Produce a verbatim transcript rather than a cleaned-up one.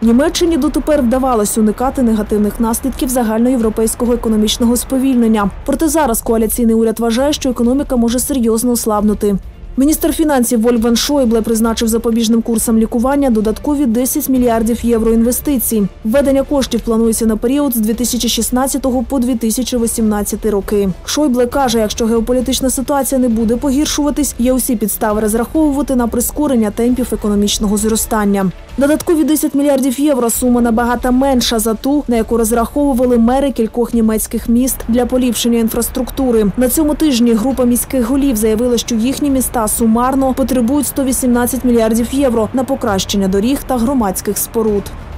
Німеччині дотепер вдавалось уникати негативних наслідків загальноєвропейського економічного сповільнення. Проте зараз коаліційний уряд вважає, що економіка може серйозно ослабнути. Міністр фінансів Вольфганг Шойбле призначив запобіжним курсам лікування додаткові десять мільярдів євро інвестицій. Введення коштів планується на період з дві тисячі шістнадцятого по дві тисячі вісімнадцятий роки. Шойбле каже, якщо геополітична ситуація не буде погіршуватись, є усі підстави розраховувати на прискорення темпів економічного зростання. Додаткові десять мільярдів євро – сума набагато менша за ту, на яку розраховували мери кількох німецьких міст для поліпшення інфраструктури. На цьому тижні група міських голів заявила, що їхні міста сумарно потребують сто вісімнадцять мільярдів євро на покращення доріг та громадських споруд.